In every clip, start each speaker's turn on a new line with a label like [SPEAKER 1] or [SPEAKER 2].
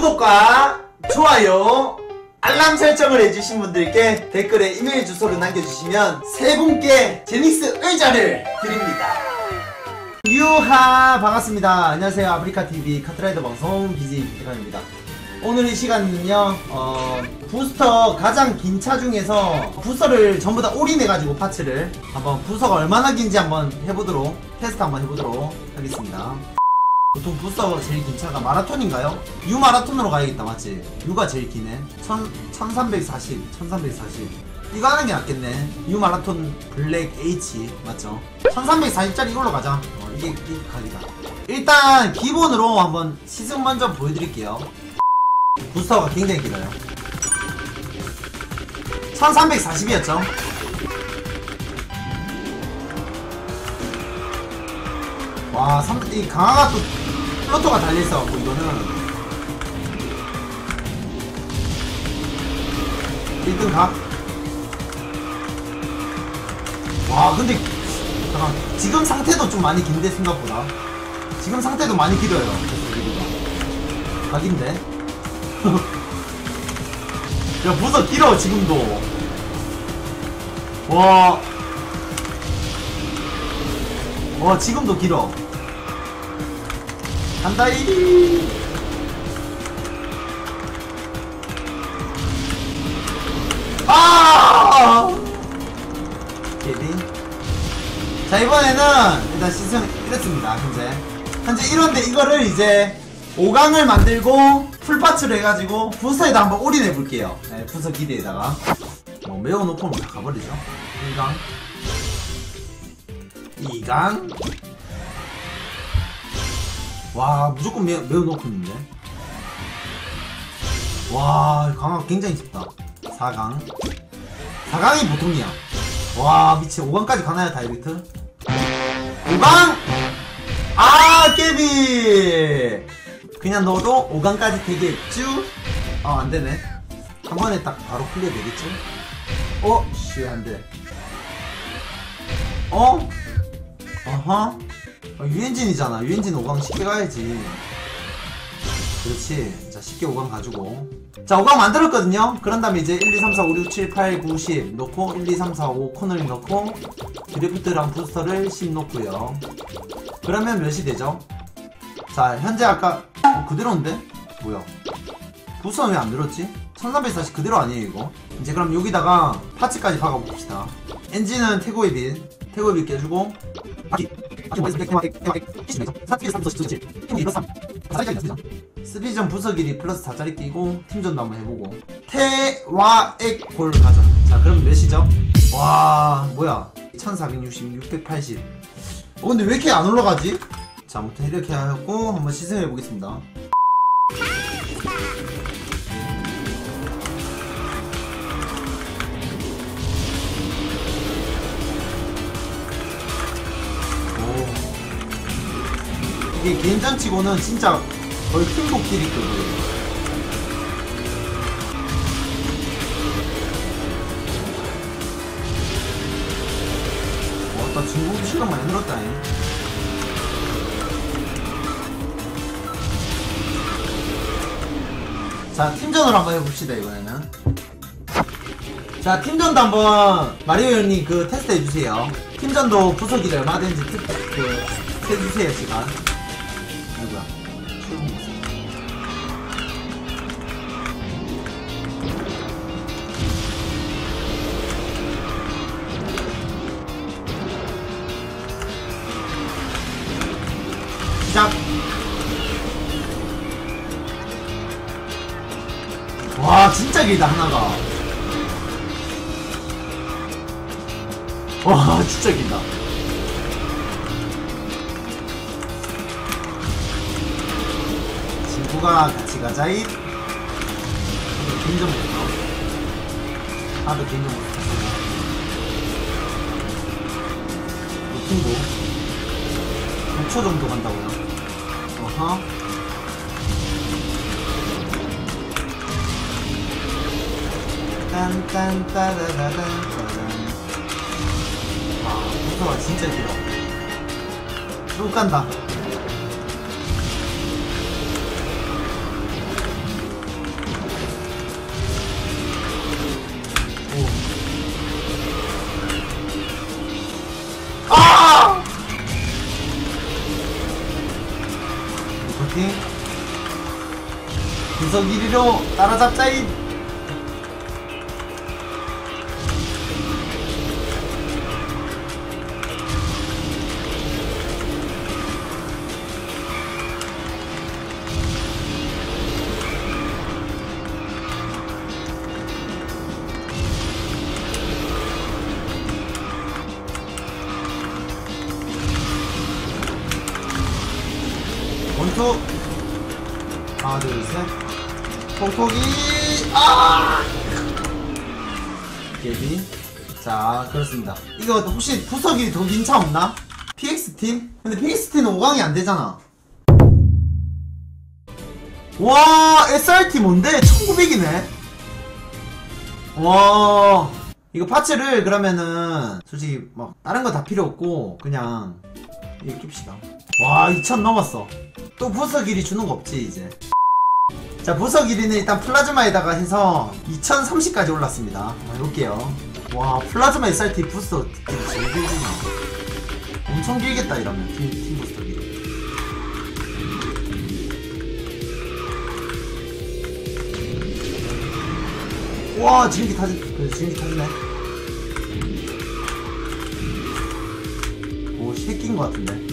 [SPEAKER 1] 구독과 좋아요 알람 설정을 해주신 분들께 댓글에 이메일 주소를 남겨주시면 세 분께 제닉스 의자를 드립니다. 유하 반갑습니다. 안녕하세요. 아프리카TV 카트라이더 방송 BJ 대관입니다. 오늘 이 시간은요 부스터 가장 긴 차 중에서 부스터를 전부 다 올인해가지고 파츠를 한번 부스터가 얼마나 긴지 한번 해보도록 테스트 한번 해보도록 하겠습니다. 보통 부스터가 제일 긴 차가 마라톤인가요? U 마라톤으로 가야겠다. 맞지? U가 제일 기네. 1340 이거 하는 게 낫겠네. U 마라톤 블랙 H 맞죠? 1340짜리 이걸로 가자. 이게 가기다. 일단 기본으로 한번 시승 먼저 보여드릴게요. 부스터가 굉장히 길어요. 1340이었죠? 와, 이 강화가 또 플로터가 달려있어갖고 이거는 1등 각. 와, 근데 잠깐 지금 상태도 좀 많이 긴데 생각보다. 지금 상태도 많이 길어요. 각인데. 야, 부서 길어 지금도. 와 지금도 길어. 간다이. 게리. 자, 이번에는 일단 시즌 이랬습니다. 현재 이런데 이거를 이제 5강을 만들고 풀파츠를 해가지고 부스터에다 한번 올인해 볼게요. 네, 부스터 기대에다가 메워놓고 다 가버리죠. 1강 2강. 와, 무조건 메워놓고 있는데. 와, 강화 굉장히 깊다. 4강이 보통이야. 와, 미치. 5강까지 가나요 다이렉트? 5강! 아, 깨비! 그냥 넣어도 5강까지 되겠쥬? 안되네. 한 번에 딱 바로 클리어 되겠지? 씨, 안돼. 어허? 유엔진이잖아. 유엔진 5강 쉽게 가야지. 그렇지. 자, 쉽게 5강 가지고. 자, 5강 만들었거든요? 그런 다음에 이제 1, 2, 3, 4, 5, 6, 7, 8, 9, 10 넣고 1, 2, 3, 4, 5 코너링 넣고 드리프트랑 부스터를 10 넣고요. 그러면 몇이 되죠? 자, 현재 아까 그대로인데? 뭐야? 부스터는 왜 안 늘었지? 1340 그대로 아니에요 이거? 이제 그럼 여기다가 파츠까지 박아봅시다. 엔진은 태고웨빌 껴주고 바퀴 스피전 부서 길이 플러스 4짜리 끼고 팀전도 한번 해보고 태와액골 가자. 자, 그럼 몇이죠? 와, 뭐야 1460 680. 근데 왜 이렇게 안 올라가지? 자, 아무튼 이렇게 하고 한번 시승해 보겠습니다. 이게 개인전치고는 진짜 거의 킹복길이 있거든. 나 중국 시간 많이 늘었다잉. 자, 팀전으로 한번 해봅시다 이번에는. 자, 팀전도 한번 마리오 형님 그 테스트 해주세요. 팀전도 부서기를 얼마 되는지 해주세요 시간. 아이고야. 시작. 와, 진짜 길다 하나가. 와, 진짜 길다. 친구가 같이 가자잇. 개인정보부터. 나도 개인정보부터. 노팅도 9초 정도 간다고요. 어허. 딴딴따다다단. 부서가 진짜 길어. 쭉 간다. 구석 1위로 따라잡자이. 원투 하나 둘셋 톡톡이 아 예비. 자 그렇습니다. 이거 혹시 구석이 더 빈차 없나? PX팀? 근데 PX팀은 5강이 안되잖아. 와 SRT 뭔데? 1900이네. 와 이거 파츠를 그러면은 솔직히 막 다른 거 다 필요 없고 그냥 이거 낍시다. 와 2000 넘었어. 또 부서 길이 주는 거 없지 이제. 자 부서 길이는 일단 플라즈마에다가 해서 2030까지 올랐습니다. 해볼게요. 와 플라즈마 SRT 부스터 길이 제일 길구나. 엄청 길겠다 이러면 팀 부스터 길이. 와 지금기 타지네. 오 새끼인 것 같은데.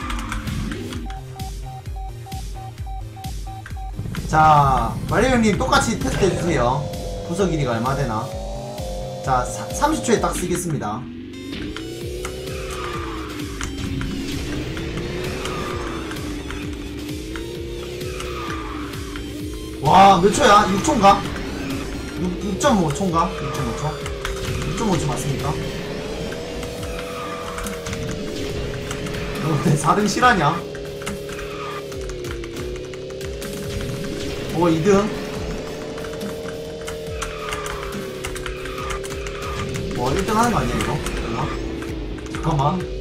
[SPEAKER 1] 자 마리오 형님 똑같이 테스트 해주세요. 부서 길이가 얼마 되나. 자 30초에 딱 쓰겠습니다. 와 몇 초야? 6초인가? 6.5초인가? 6.5초? 6.5초 맞습니까? 너 왜 4등 실화냐? 오 2등. 와 1등 하는 거 아니야 이거? 잠깐만.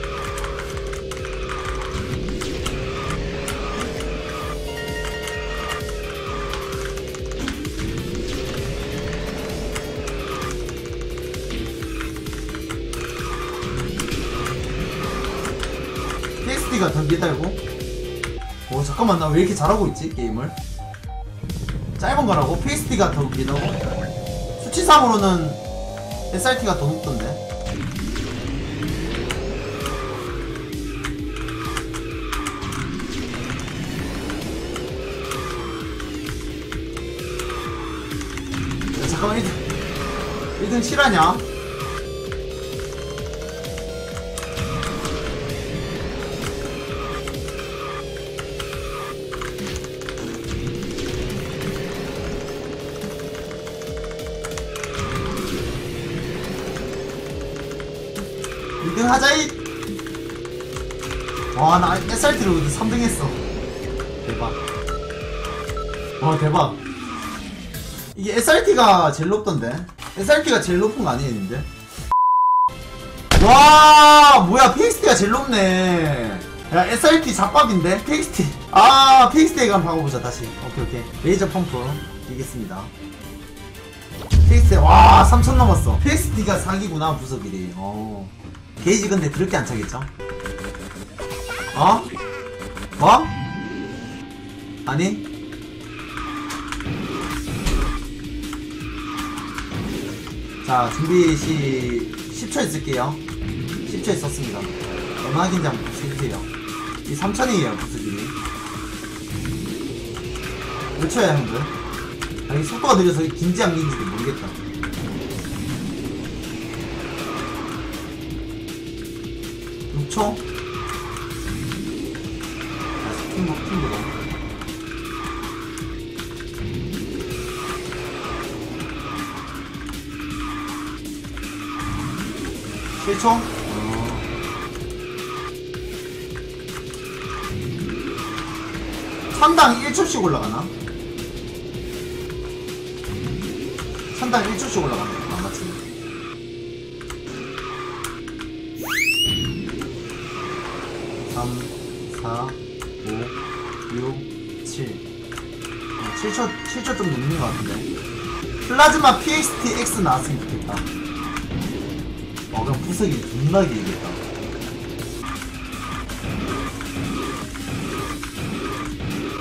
[SPEAKER 1] PXD가 더 비달고. 오 잠깐만 나 왜 이렇게 잘하고 있지 게임을. 짧은 거라고? PSD가 더 웃기다고? 수치상으로는 SRT가 더 높던데? 야, 잠깐만 1등 실화냐? 하자이. 와 나 SRT로 3등 했어. 대박. 와 대박. 이게 SRT가 제일 높던데. SRT가 제일 높은 거 아니었는데. 와 뭐야 PXT가 제일 높네. 야 SRT 잡밥인데 PXT. 아 PXT에 한번 박아보자 다시. 오케이 레이저 펌프 이겠습니다. PXT 와 3000 넘었어. PXT가 사기구나 부서길이. 게이지 근데 그렇게 안 차겠죠? 어? 뭐? 아니? 자 준비 10초에 쓸게요. 10초에 썼습니다. 얼마 긴지 한번 해주세요. 이 3000이에요 부스길이. 몇 초야 형들? 아니 속도가 느려서 긴지 안 긴지도 모르겠다. 6초? 팀보다 7초? 3당 1초씩 올라가나? 3당 1초씩 올라가네. 안 맞지? 3, 4, 5, 6, 7. 7초 좀 넘는 것 같은데. 플라즈마 PXT X 나왔으면 좋겠다. 그럼 부석이 존나 길겠다.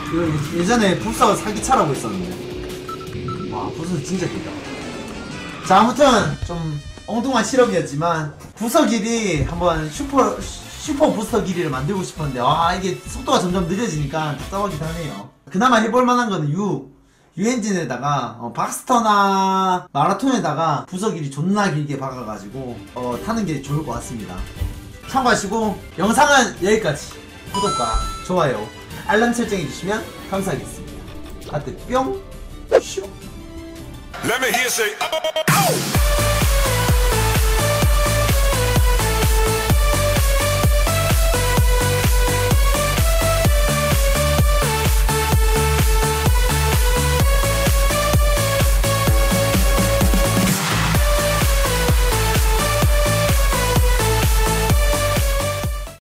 [SPEAKER 1] 이거 예전에 부서 사기차라고 있었는데 와 부서 진짜 길다. 자 아무튼 좀 엉뚱한 실험이었지만 부서 길이 한번 슈퍼 부스터 길이를 만들고 싶었는데 와 이게 속도가 점점 느려지니까 답답하기도 하네요. 그나마 해볼 만한 거는 유엔진에다가 박스터나 마라톤에다가 부서 길이 존나 길게 박아가지고 타는 게 좋을 것 같습니다. 참고하시고 영상은 여기까지. 구독과 좋아요 알람 설정해주시면 감사하겠습니다. 하트 뿅 슈.
[SPEAKER 2] Let me hear you say, oh!